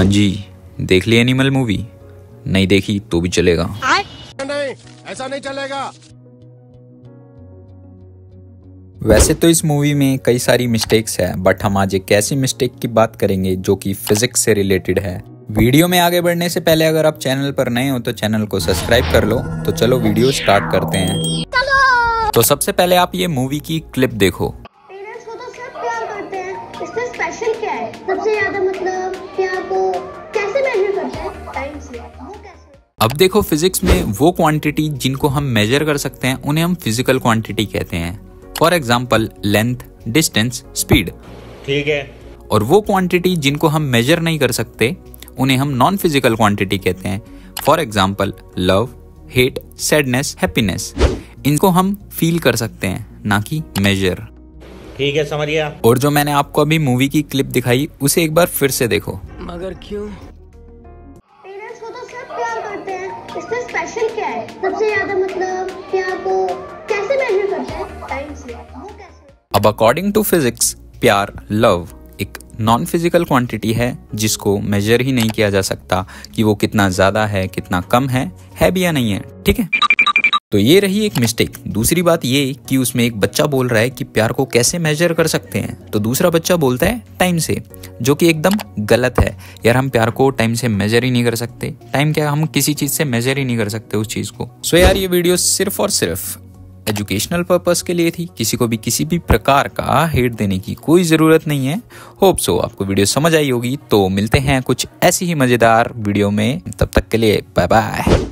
हाँ जी, देख ली animal movie? नहीं देखी तो भी चलेगा। नहीं, ऐसा नहीं चलेगा। वैसे तो इस मूवी में कई सारी मिस्टेक्स है, बट हम आज एक ऐसी मिस्टेक की बात करेंगे जो कि फिजिक्स से रिलेटेड है। वीडियो में आगे बढ़ने से पहले अगर आप चैनल पर नए हो तो चैनल को सब्सक्राइब कर लो। तो चलो वीडियो स्टार्ट करते हैं। तो सबसे पहले आप ये मूवी की क्लिप देखो। पेरेंट्स को तो सब प्यार करते हैं, इसमें स्पेशल क्या है? सबसे ज्यादा मतलब प्यार को कैसे मेजर करते हैं? टाइम से। वो कैसे? अब देखो, फिजिक्स में वो क्वांटिटी जिनको हम मेजर कर सकते हैं उन्हें हम फिजिकल क्वांटिटी कहते हैं। For example length, distance, speed. ठीक है। और वो क्वांटिटी जिनको हम मेजर नहीं कर सकते उन्हें हम नॉन फिजिकल क्वांटिटी कहते हैं। For example love, hate, sadness, happiness. इनको हम फील कर सकते हैं, ना कि मेजर। ठीक है, समझ गया। और जो मैंने आपको अभी मूवी की क्लिप दिखाई उसे एक बार फिर से देखो। मगर क्यों? पेरेंट्स को तो सब प्यार करते हैं, इसमें स्पेशल क्या है? सबसे ज्यादा मतलब प्यार को कैसे मेजर करते हैं? टाइम से। वो कैसे? अब अकॉर्डिंग टू फिजिक्स, प्यार, लव एक नॉन फिजिकल क्वांटिटी है जिसको मेजर ही नहीं किया जा सकता कि वो कितना ज्यादा है, कितना कम है भी या नहीं है। ठीक है, तो ये रही एक मिस्टेक। दूसरी बात ये कि उसमें एक बच्चा बोल रहा है कि प्यार को कैसे मेजर कर सकते हैं, तो दूसरा बच्चा बोलता है टाइम से, जो कि एकदम गलत है। यार, हम प्यार को टाइम से मेजर ही नहीं कर सकते। टाइम क्या, हम किसी चीज से मेजर ही नहीं कर सकते उस चीज को। सो यार, ये वीडियो सिर्फ और सिर्फ एजुकेशनल पर्पस के लिए थी। किसी को भी किसी भी प्रकार का हेट देने की कोई जरूरत नहीं है। होप सो आपको वीडियो समझ आई होगी। तो मिलते हैं कुछ ऐसी ही मजेदार वीडियो में, तब तक के लिए बाय बाय।